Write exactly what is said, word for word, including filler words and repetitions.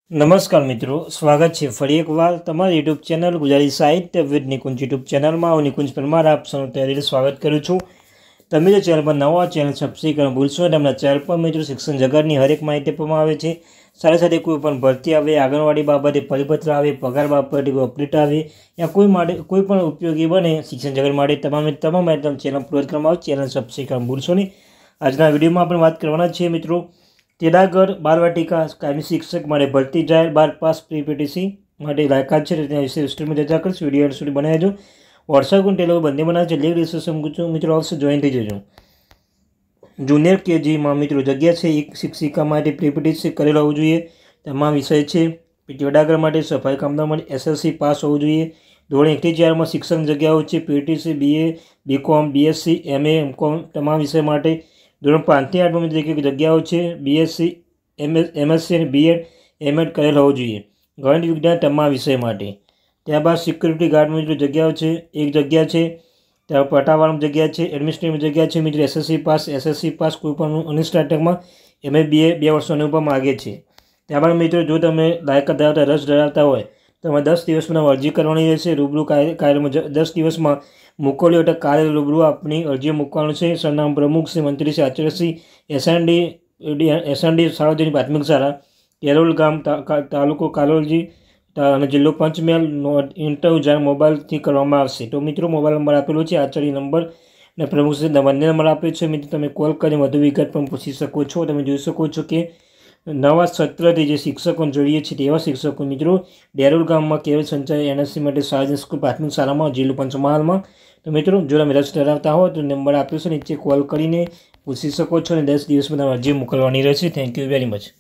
नमस्कार मित्रों, स्वागत है फरी एक बार तमारी यूट्यूब चैनल गुजारी साहित्य विद निकुंज यूट्यूब चैनल में हूँ निकुंज परमार आप सौ तैयारी स्वागत करूँ छूँ। तमे जो चैनल पर नवा चैनल सब्सक्राइब करना भूलशो। तमना चैनल पर मित्रों शिक्षण जगतनी हरेक माहिती आपवामां आवे छे। साथ साथ कोईपण भरती आवे, आंगणवाड़ी बाबते परिपत्र आवे, पगार बाबते कोई अपडेट आवे या कोई माटे कोईपण उपयोगी बने शिक्षण जगत माटे तमाम तमाम माहिती चैनल अपलोड करवामां आवे। चैनल सब्सक्राइब करना भूलशो नहीं। आजना विडियो में आपणे वात करवाना छीए मित्रों, तेडागढ़ बालवाटिका कायमी शिक्षक माटे भरती जाहिर बार पास प्री पीटीसी माटे लायकात है तेना विषय विस्तृत में चर्चा करीश। विडियो एंड सुधी बनावी जो। व्हाट्सएप और टेलिग्राम बंने बनावे छे, लिंक डिस्क्रिप्शन में मित्रों आवशे, जॉइन थई जजो। जूनियर केजी में मित्रों जग्या छे एक शिक्षिका माटे प्री पीटीसी करेल होवुं जोईए। तमाम विषय छे। तेडागढ़ माटे सफाई कामदार माटे एसएससी पास होवुं जोईए। धोरण एक थी चार में शिक्षण जग्याओ छे PTC BA BCom BSc MA MCom तमाम विषय माटे। धोरण पांच थी आठ में मित्रों जग्याओ छे बीएससी एमएससी और बीएड एमएड करेल होवुं जोईए। गणित विज्ञान तमाम विषय माटे। त्यारबाद सिक्योरिटी गार्ड में मित्रों जग्याओ छे एक जग्या छे। त्यार पटावाळा में जग्या छे। एडमिनिस्ट्रेटिव में जग्या छे मित्रों एसएससी पास एसएससी पास कोईपण अनस्टार्टक में एमए बीए बे वर्षनो अनुभव मांगे छे। त्यारबाद मित्रों जो तमे लायकात धरावता रस धरावता होय तो तमे दस दिवस में अरजी करवानी रहेशे। रूबरू कार्य में दस दिवस में मोकल्यो एटले कार्य रूबरू अपनी अरजी मूकवानुं छे। सरनामું प्रमुख श्री मंत्री श्री आचार्य श्री एसएनडी एसएनडी सार्वजनिक प्राथमिक शाळा केरोल गाम ता, तालुको कालोलजी અને જિલ્લો પંચમહાલ ઇન્ટરવ્યુ જાહેર મોબાઈલથી કરવામાં આવશે। તો મિત્રો મોબાઈલ નંબર આપેલો છે આચાર્ય નંબર અને પ્રમુખ શ્રી બંને નંબર આપ્યો છે। મિત્રો તમે કોલ કરી વધુ વિગત પણ પૂછી શકો છો। તમે જોઈ શકો છો કે નવા સત્રથી જે શિક્ષકો જોઈએ છે તેવા શિક્ષકો મિત્રો ડેરોલ ગામમાં કેવલ સંચાલક એનએસસી માટે સાર્વજનિક સ્કૂલ પ્રાથમિક શાળામાં જિલ્લો પંચમહાલમાં। તો મિત્રો જો તમે રસ ધરાવતા હો તો નંબર આપ્યો છે નીચે કોલ કરીને પૂછી શકો છો અને દસ દિવસમાં અરજી મોકલવાની રહેશે। Thank you very much.